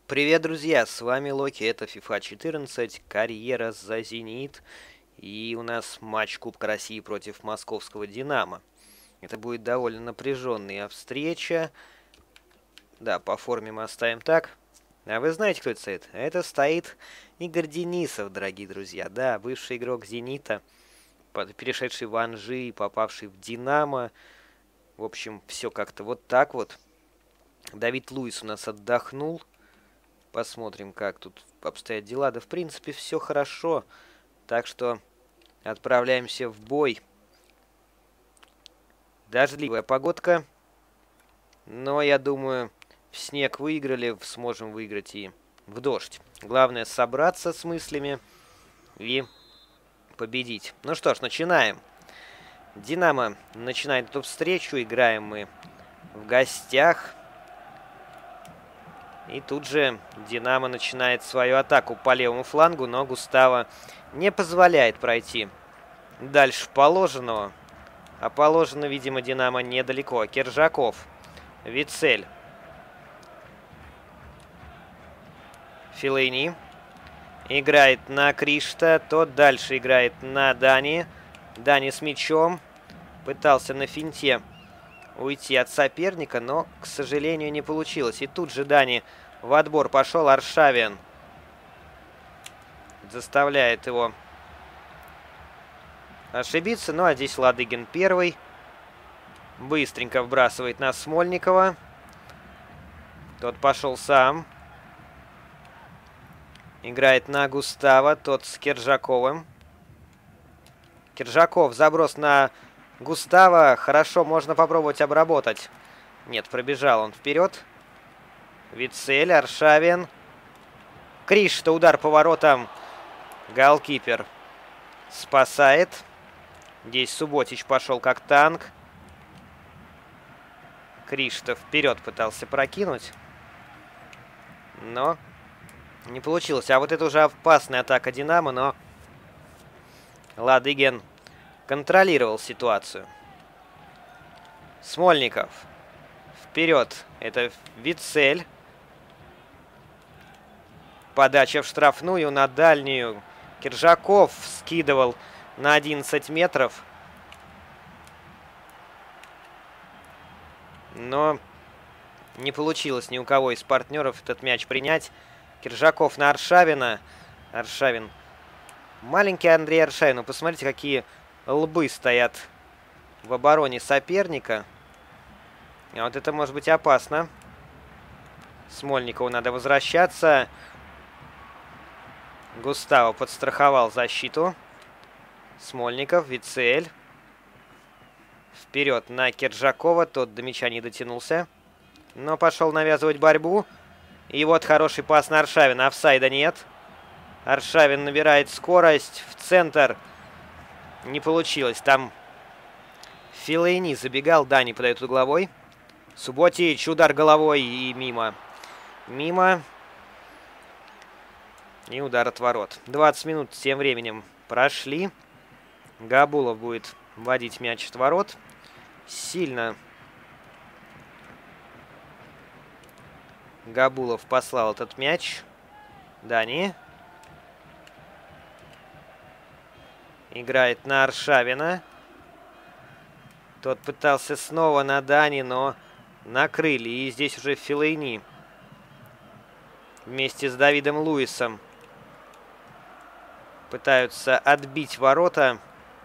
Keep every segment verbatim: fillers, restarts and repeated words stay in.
Привет, друзья! С вами Локи, это FIFA четырнадцать, карьера за «Зенит». И у нас матч Кубка России против московского «Динамо». Это будет довольно напряженная встреча. Да, по форме мы оставим так. А вы знаете, кто это стоит? Это стоит Игорь Денисов, дорогие друзья. Да, бывший игрок «Зенита», перешедший в Анжи, попавший в «Динамо». В общем, все как-то вот так вот. Давид Луис у нас отдохнул. Посмотрим, как тут обстоят дела. Да, в принципе, все хорошо. Так что отправляемся в бой. Дождливая погодка. Но, я думаю, в снег выиграли, сможем выиграть и в дождь. Главное собраться с мыслями и победить. Ну что ж, начинаем. «Динамо» начинает эту встречу. Играем мы в гостях. И тут же «Динамо» начинает свою атаку по левому флангу, но Густаво не позволяет пройти дальше положенного. А положено, видимо, «Динамо» недалеко. Киржаков, Вицель, Феллейни играет на Кришта, тот дальше играет на Дани. Дани с мячом, пытался на финте уйти от соперника, но, к сожалению, не получилось. И тут же Дани в отбор пошел. Аршавин заставляет его ошибиться. Ну, а здесь Ладыгин первый. Быстренько вбрасывает на Смольникова. Тот пошел сам. Играет на Густаво. Тот с Киржаковым. Киржаков, заброс на Густаво. Хорошо, можно попробовать обработать. Нет, пробежал он вперед. Вицель, Аршавин. Кришта, удар по воротам. Голкипер спасает. Здесь Субботич пошел как танк. Кришта вперед пытался прокинуть. Но не получилось. А вот это уже опасная атака «Динамо», но Ладыгин контролировал ситуацию. Смольников. Вперед. Это Вицель. Подача в штрафную на дальнюю. Киржаков скидывал на одиннадцать метров. Но не получилось ни у кого из партнеров этот мяч принять. Киржаков на Аршавина. Аршавин. Маленький Андрей Аршавин. Посмотрите, какие лбы стоят в обороне соперника. А вот это может быть опасно. Смольникову надо возвращаться. Густаво подстраховал защиту. Смольников, Вицель. Вперед на Киржакова. Тот до мяча не дотянулся. Но пошел навязывать борьбу. И вот хороший пас на Аршавина. Офсайда нет. Аршавин набирает скорость. В центр. Не получилось. Там Феллейни забегал. Дани подает угловой. Субботич. Удар головой и мимо. Мимо. И удар от ворот. двадцать минут тем временем прошли. Габулов будет вводить мяч от ворот. Сильно Габулов послал этот мяч. Дани. Играет на Аршавина. Тот пытался снова на Дани, но накрыли. И здесь уже Феллейни вместе с Давидом Луисом пытаются отбить ворота.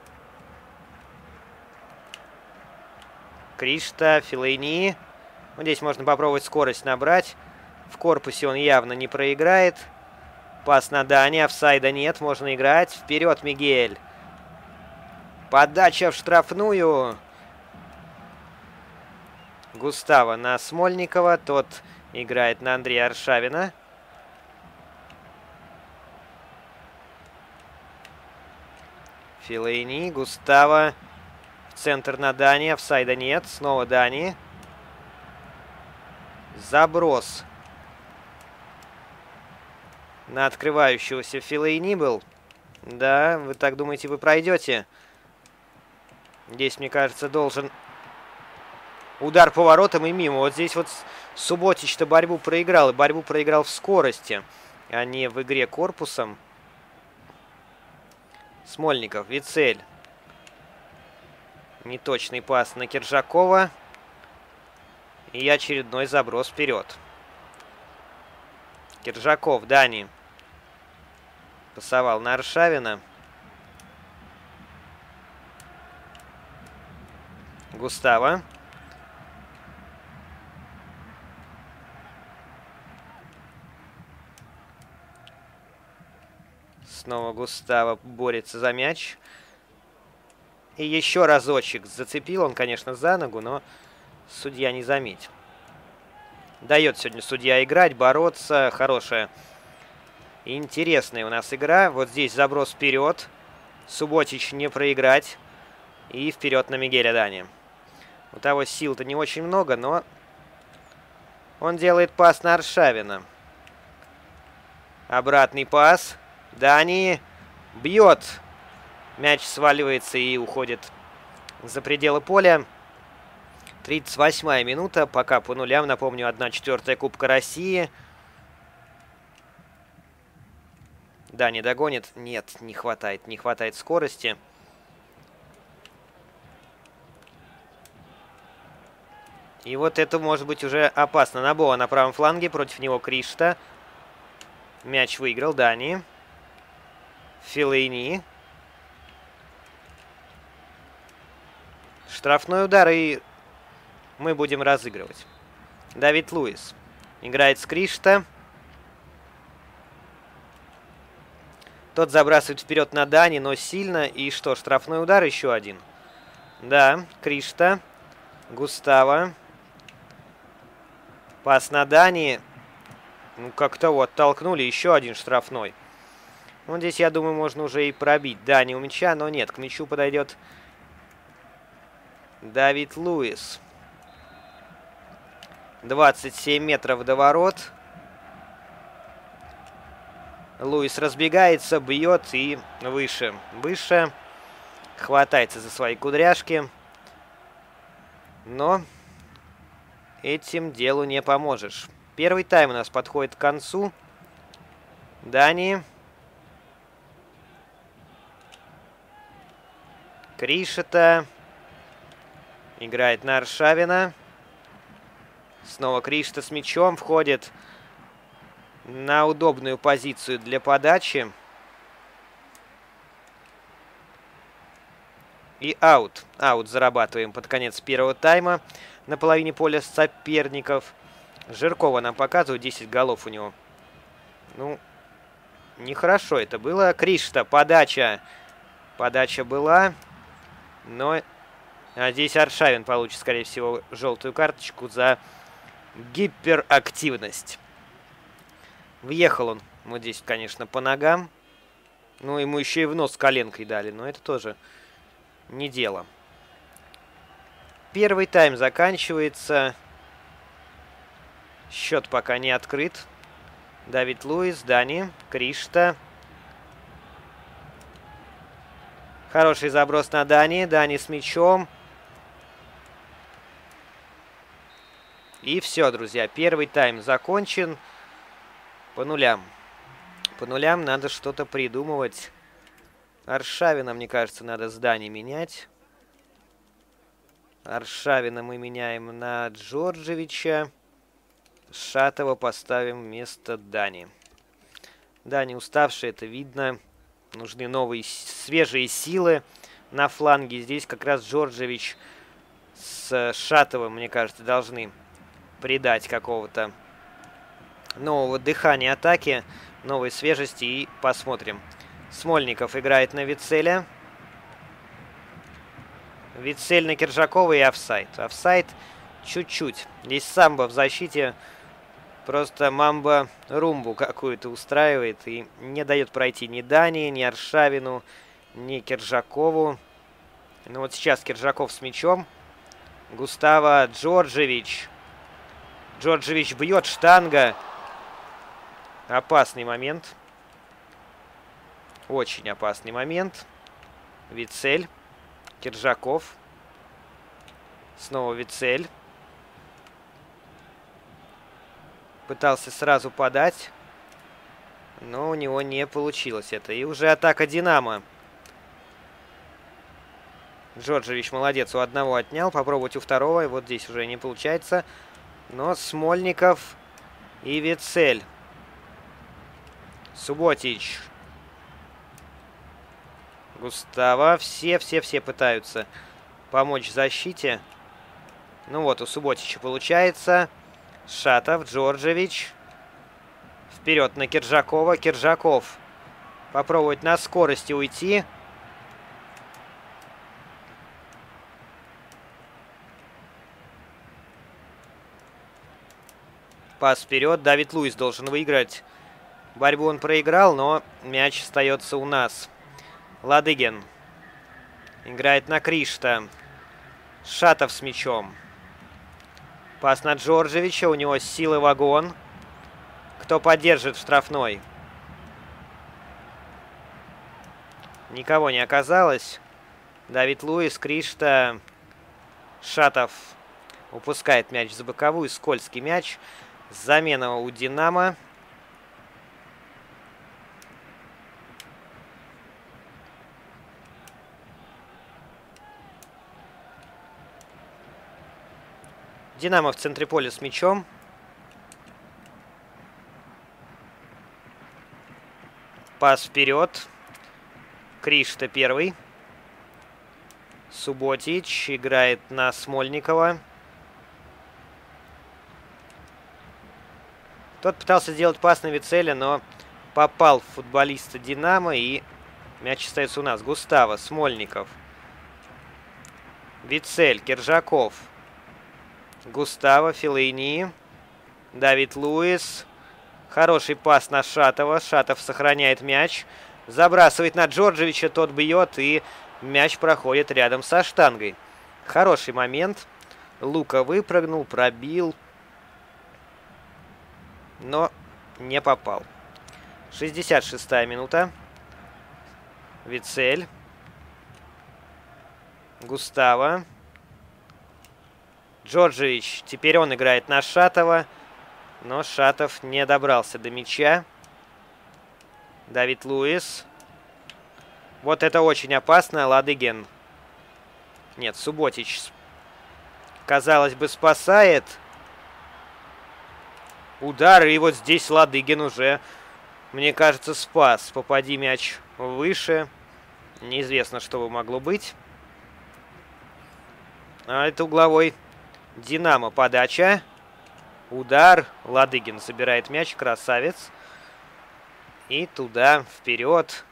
Кришта, Феллейни. Вот здесь можно попробовать скорость набрать. В корпусе он явно не проиграет. Пас на Дани. Офсайда нет. Можно играть. Вперед, Мигель. Подача в штрафную. Густаво на Смольникова. Тот играет на Андрея Аршавина. Феллейни. Густаво. В центр на Дани. Офсайда нет. Снова Дани. Заброс на открывающегося Феллейни был. Да, вы так думаете, вы пройдете? Здесь, мне кажется, должен удар по воротам и мимо. Вот здесь вот Субботич-то борьбу проиграл, и борьбу проиграл в скорости, а не в игре корпусом. Смольников, Вицель. Неточный пас на Киржакова. И очередной заброс вперед. Киржаков, Дани. Пасовал на Аршавина. Густаво. Снова Густаво борется за мяч. И еще разочек зацепил он, конечно, за ногу, но судья не заметил. Дает сегодня судья играть, бороться. Хорошая, интересная у нас игра. Вот здесь заброс вперед. Субботич не проиграть. И вперед на Мигеля Дани. У того сил-то не очень много, но он делает пас на Аршавина. Обратный пас. Дани бьет. Мяч сваливается и уходит за пределы поля. тридцать восьмая минута. Пока по нулям. Напомню, одна четвертая Кубка России. Дани догонит. Нет, не хватает. Не хватает скорости. И вот это может быть уже опасно. Набова на правом фланге. Против него Кришта. Мяч выиграл Дани. Филейни. Штрафной удар, и мы будем разыгрывать. Давид Луис играет с Кришта. Тот забрасывает вперед на Дани, но сильно. И что, штрафной удар еще один. Да, Кришта. Густаво. Пас на Дани. Ну, как-то вот толкнули. Еще один штрафной. Вот здесь, я думаю, можно уже и пробить Дани у мяча, но нет, к мячу подойдет Давид Луис. двадцать семь метров до ворот. Луис разбегается, бьет и выше. Выше. Хватается за свои кудряшки. Но этим делу не поможешь. Первый тайм у нас подходит к концу. Дани. Кришта. Играет на Аршавина. Снова Кришта с мячом входит на удобную позицию для подачи. И аут. Аут зарабатываем под конец первого тайма на половине поля соперников. Жиркова нам показывают, десять голов у него. Ну, нехорошо это было. Кришта, подача. Подача была. Но а здесь Аршавин получит, скорее всего, желтую карточку за гиперактивность. Въехал он вот здесь, конечно, по ногам. Ну, ему еще и в нос коленкой дали, но это тоже не дело. Первый тайм заканчивается. Счет пока не открыт. Давид Луис, Дани, Кришта. Хороший заброс на Дани. Дани с мячом. И все, друзья. Первый тайм закончен. По нулям. По нулям надо что-то придумывать. Аршавина, мне кажется, надо с Дани менять. Аршавина мы меняем на Джорджевича. Шатова поставим вместо Дани. Дани уставший, это видно. Нужны новые, свежие силы на фланге. Здесь как раз Джорджевич с Шатовым, мне кажется, должны придать какого-то нового дыхания атаки, новой свежести. И посмотрим. Смольников играет на Вицеля. Вицель на Киржакова и офсайд. Офсайд чуть-чуть. Здесь самбо в защите. Просто мамба-румбу какую-то устраивает и не дает пройти ни Дани, ни Аршавину, ни Киржакову. Ну вот сейчас Киржаков с мячом. Густаво, Джорджевич. Джорджевич бьет, штанга. Опасный момент. Очень опасный момент. Вицель. Киржаков. Снова Вицель. Пытался сразу подать. Но у него не получилось это. И уже атака «Динамо». Джорджевич молодец, у одного отнял. Попробовать у второго. И вот здесь уже не получается. Но Смольников и Вицель. Суботич. Густаво. Все-все-все пытаются помочь в защите. Ну вот, у Суботича получается. Шатов, Джорджевич. Вперед на Киржакова. Киржаков. Попробовать на скорости уйти. Пас вперед. Давид Луис должен выиграть. Борьбу он проиграл, но мяч остается у нас. Ладыгин. Играет на Кришта. Шатов с мячом. Пас на Джорджевича. У него силы вагон. Кто поддержит в штрафной? Никого не оказалось. Давид Луис, Кришта. Шатов упускает мяч за боковую. Скользкий мяч. Замена у «Динамо». «Динамо» в центре поля с мячом. Пас вперед. Кришта первый. Суботич играет на Смольникова. Тот пытался сделать пас на Вицеля, но попал в футболиста «Динамо», и мяч остается у нас. Густаво, Смольников. Вицель, Киржаков. Густаво, Феллейни. Давид Луис. Хороший пас на Шатова. Шатов сохраняет мяч. Забрасывает на Джорджевича, тот бьет, и мяч проходит рядом со штангой. Хороший момент. Лука выпрыгнул, пробил. Но не попал. шестьдесят шестая минута. Вицель. Густаво. Джорджевич. Теперь он играет на Шатова. Но Шатов не добрался до мяча. Давид Луис. Вот это очень опасно. Ладыгин. Нет, Суботич. Казалось бы, спасает. Удар, и вот здесь Ладыгин уже, мне кажется, спас. Попади мяч выше. Неизвестно, что бы могло быть. А это угловой «Динамо» подача. Удар. Ладыгин собирает мяч. Красавец. И туда, вперед.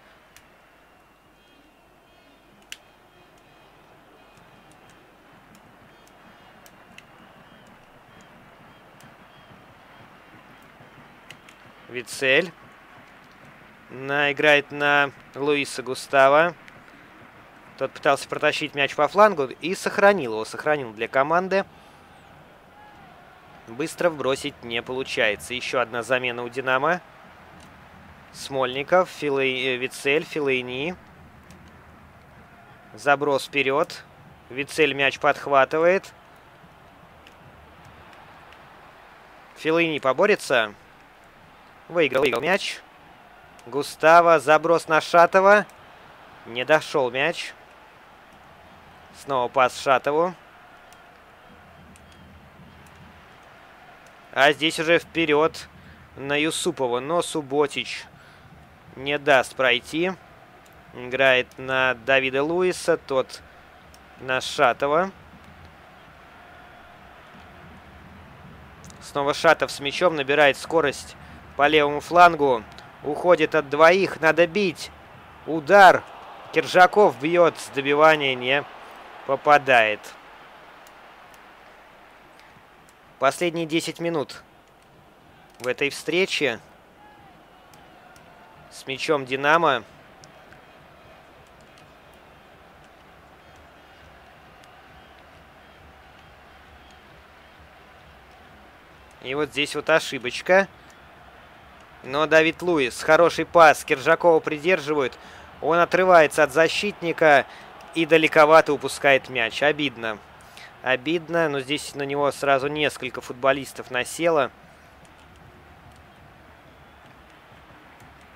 Вицель. На, играет на Луиса Густаво. Тот пытался протащить мяч по флангу и сохранил его. Сохранил для команды. Быстро вбросить не получается. Еще одна замена у «Динамо». Смольников, Филей, Вицель, Феллейни. Заброс вперед. Вицель мяч подхватывает. Феллейни поборется. Выиграл, выиграл мяч. Густаво, заброс на Шатова. Не дошел мяч. Снова пас Шатову. А здесь уже вперед на Юсупова. Но Суботич не даст пройти. Играет на Давида Луиса. Тот на Шатова. Снова Шатов с мячом. Набирает скорость по левому флангу. Уходит от двоих. Надо бить. Удар. Киржаков бьет. С добивания не попадает. Последние десять минут в этой встрече. С мячом «Динамо». И вот здесь вот ошибочка. Но Давид Луис. Хороший пас. Киржакова придерживают. Он отрывается от защитника и далековато упускает мяч. Обидно. Обидно, но здесь на него сразу несколько футболистов насело.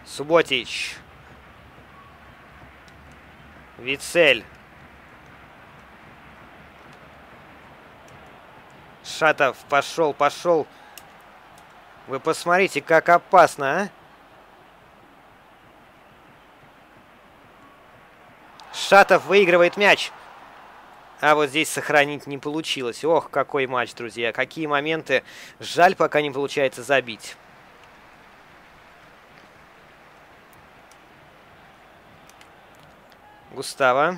Суботич. Вицель. Шатов, пошел, пошел. Вы посмотрите, как опасно, а? Шатов выигрывает мяч. А вот здесь сохранить не получилось. Ох, какой матч, друзья. Какие моменты. Жаль, пока не получается забить. Густаво.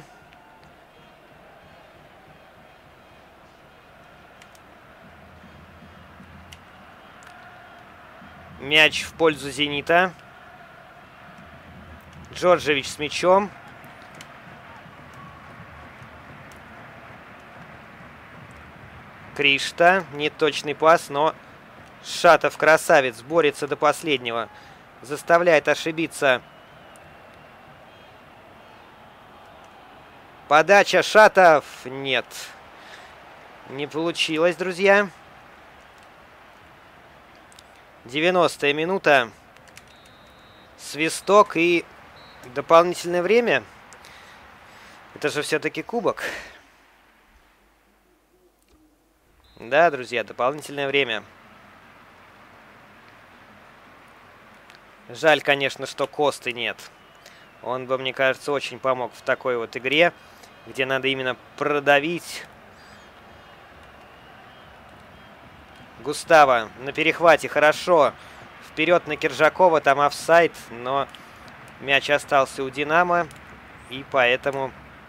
Мяч в пользу «Зенита». Джорджевич с мячом. Кришта. Неточный пас, но Шатов, красавец, борется до последнего. Заставляет ошибиться. Подача, Шатов. Нет. Не получилось, друзья. девяностая минута. Свисток и дополнительное время. Это же все-таки кубок. Да, друзья, дополнительное время. Жаль, конечно, что Косты нет. Он бы, мне кажется, очень помог в такой вот игре, где надо именно продавить. Густаво на перехвате, хорошо. Вперед на Киржакова, там офсайд, но мяч остался у «Динамо», и поэтому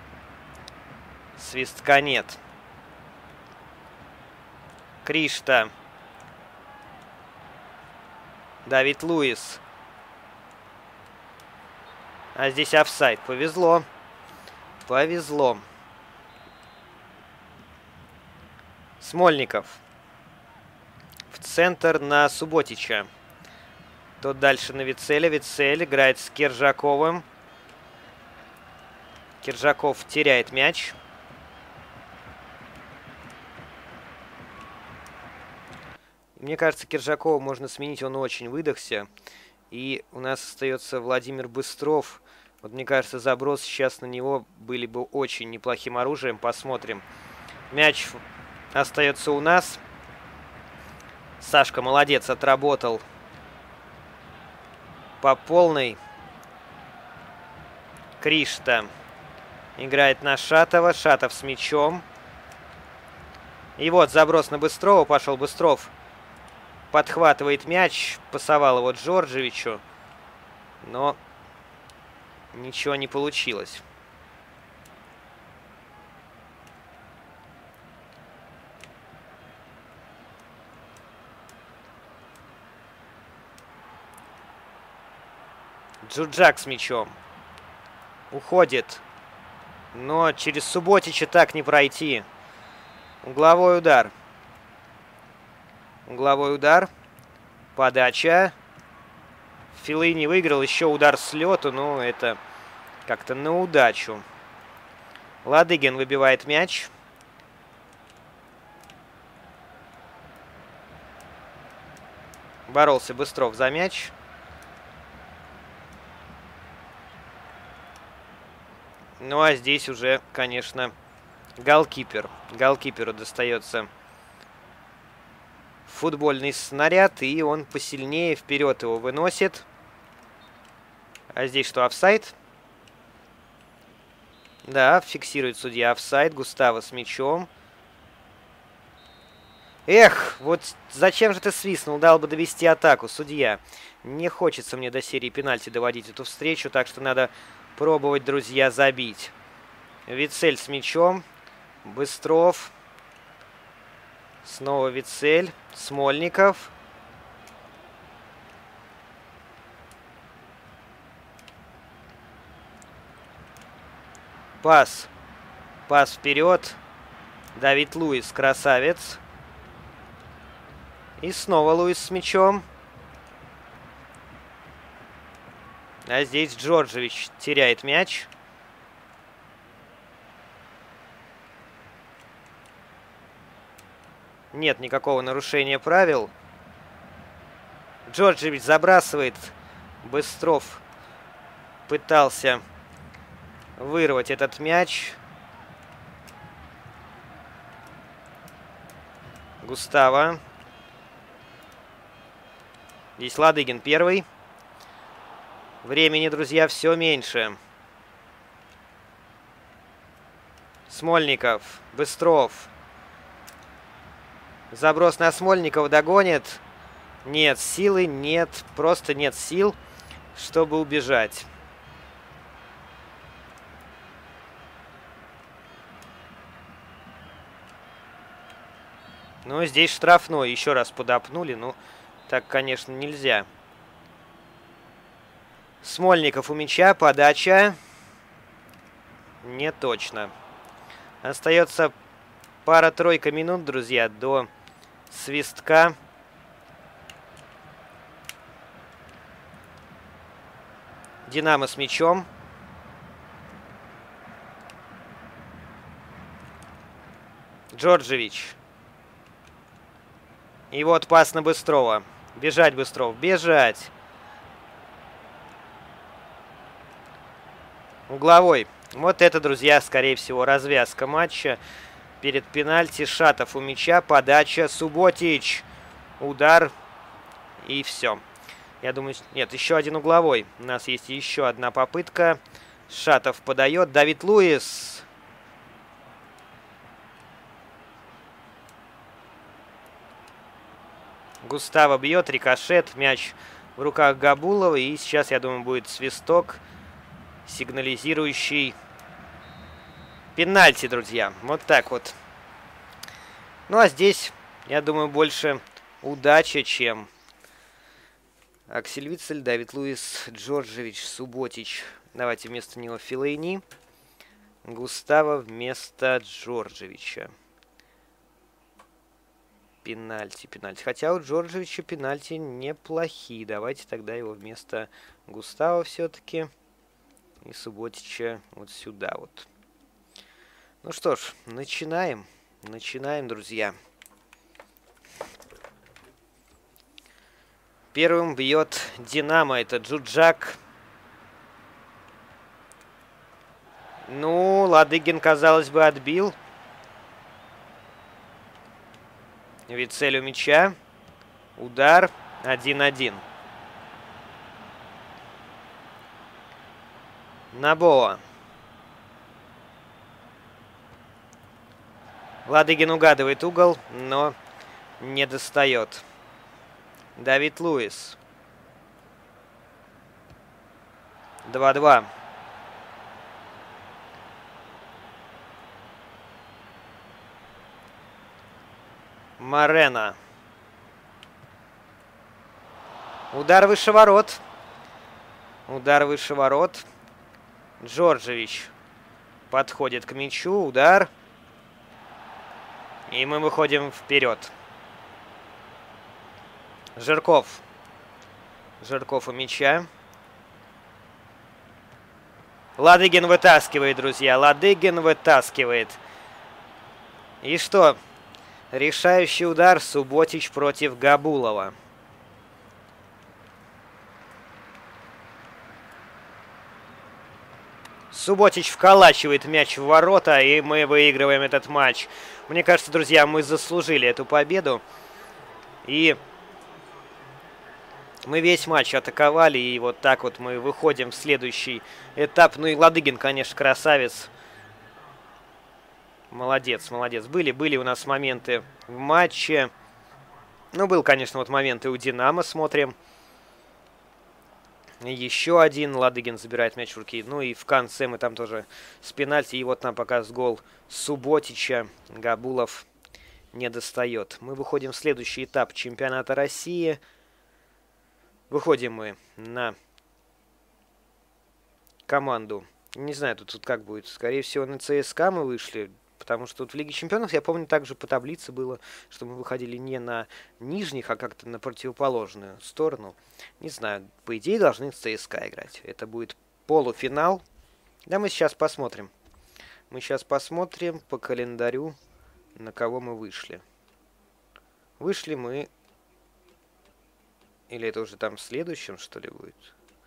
свистка нет. Кришта. Давид Луис. А здесь офсайд. Повезло. Повезло. Смольников. В центр на Суботича. Тот дальше на Вицеля. Вицель играет с Киржаковым. Киржаков теряет мяч. Мне кажется, Киржакова можно сменить, он очень выдохся. И у нас остается Владимир Быстров. Вот мне кажется, заброс сейчас на него были бы очень неплохим оружием. Посмотрим. Мяч остается у нас. Сашка молодец, отработал по полной. Кришта играет на Шатова. Шатов с мячом. И вот заброс на Быстрова. Пошел Быстров. Подхватывает мяч. Пасовал его Джорджевичу. Но ничего не получилось. Джуджак с мячом. Уходит. Но через Суботича так не пройти. Угловой удар. Угловой удар. Подача. Филини выиграл. Еще удар с лету. Ну, это как-то на удачу. Ладыгин выбивает мяч. Боролся Быстров за мяч. Ну, а здесь уже, конечно, голкипер. Голкиперу достается футбольный снаряд, и он посильнее вперед его выносит. А здесь что, офсайд? Да, фиксирует судья офсайд. Густаво с мячом. Эх, вот зачем же ты свистнул? Дал бы довести атаку, судья. Не хочется мне до серии пенальти доводить эту встречу, так что надо пробовать, друзья, забить. Вицель с мячом. Быстров. Снова Вицель. Смольников. Пас. Пас вперед. Давид Луис, красавец. И снова Луис с мячом. А здесь Джорджевич теряет мяч. Нет никакого нарушения правил. Джорджевич забрасывает Быстров пытался вырвать этот мяч. Густаво. Здесь Ладыгин первый. Времени, друзья, все меньше. Смольников. Быстров. Заброс на Смольникова. Догонит. Нет силы, нет. Просто нет сил, чтобы убежать. Ну, здесь штрафной. Еще раз подопнули. Ну, так, конечно, нельзя. Смольников у мяча. Подача. Не точно. Остается пара-тройка минут, друзья, до свистка. Динамо с мячом. Джорджевич. И вот пас на Быстрова. Бежать, Быстров, бежать. Угловой. Вот это, друзья, скорее всего, развязка матча. Перед пенальти Шатов у мяча. Подача. Суботич. Удар. И все. Я думаю... Нет, еще один угловой. У нас есть еще одна попытка. Шатов подает. Давид Луис. Густаво бьет. Рикошет. Мяч в руках Габулова. И сейчас, я думаю, будет свисток, сигнализирующий пенальти, друзья. Вот так вот. Ну, а здесь, я думаю, больше удача, чем... Аксель Вицель, Давид Луис, Джорджевич, Суботич. Давайте вместо него Филейни. Густаво вместо Джорджевича. Пенальти, пенальти. Хотя у Джорджевича пенальти неплохие. Давайте тогда его вместо Густаво все-таки. И Суботича вот сюда вот. Ну что ж, начинаем. Начинаем, друзья. Первым бьет Динамо. Это Джуджак. Ну, Ладыгин, казалось бы, отбил. Вицель у мяча. Удар. один-один. Набоа. Ладыгин угадывает угол, но не достает. Давид Луис. два-два. Морено. Удар выше ворот. Удар выше ворот. Джорджевич подходит к мячу. Удар. И мы выходим вперед. Жирков. Жирков у мяча. Ладыгин вытаскивает, друзья. Ладыгин вытаскивает. И что? Решающий удар. Суботич против Габулова. Суботич вколачивает мяч в ворота, и мы выигрываем этот матч. Мне кажется, друзья, мы заслужили эту победу. И мы весь матч атаковали, и вот так вот мы выходим в следующий этап. Ну и Ладыгин, конечно, красавец. Молодец, молодец. Были, были у нас моменты в матче. Ну, был, конечно, вот моменты у Динамо, смотрим. Еще один. Ладыгин забирает мяч в руки. Ну и в конце мы там тоже с пенальти. И вот нам показывает гол Суботича. Габулов не достает. Мы выходим в следующий этап чемпионата России. Выходим мы на команду. Не знаю, тут, тут как будет. Скорее всего, на ЦСКА мы вышли. Потому что тут в Лиге Чемпионов, я помню, также по таблице было, что мы выходили не на нижних, а как-то на противоположную сторону. Не знаю, по идее должны с ЦСКА играть. Это будет полуфинал. Да, мы сейчас посмотрим. Мы сейчас посмотрим по календарю, на кого мы вышли. Вышли мы... Или это уже там в следующем, что ли, будет?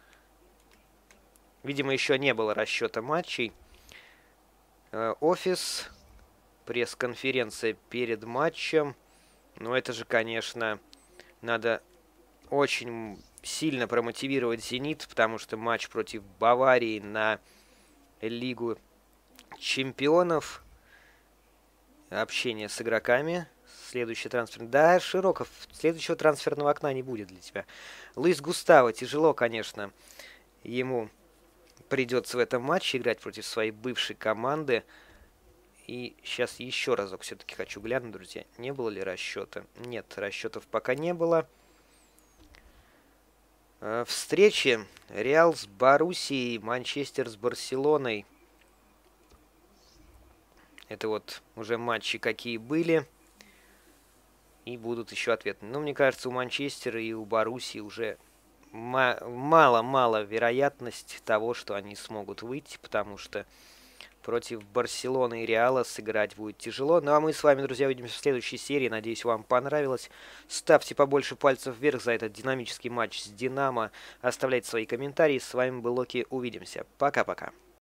Видимо, еще не было расчета матчей. Э, офис, пресс-конференция перед матчем. Но это же, конечно, надо очень сильно промотивировать «Зенит», потому что матч против Баварии на Лигу чемпионов. Общение с игроками. Следующий трансфер. Да, Широков, следующего трансферного окна не будет для тебя. Луис Густаво, тяжело, конечно, ему придется в этом матче играть против своей бывшей команды. И сейчас еще разок все-таки хочу глянуть, друзья. Не было ли расчета? Нет, расчетов пока не было. Встречи. Реал с Боруссией, Манчестер с Барселоной. Это вот уже матчи какие были. И будут еще ответы. Но мне кажется, у Манчестера и у Боруссии уже мало-мало вероятность того, что они смогут выйти, потому что против Барселоны и Реала сыграть будет тяжело. Ну а мы с вами, друзья, увидимся в следующей серии. Надеюсь, вам понравилось. Ставьте побольше пальцев вверх за этот динамический матч с Динамо. Оставляйте свои комментарии. С вами был Локи. Увидимся. Пока-пока.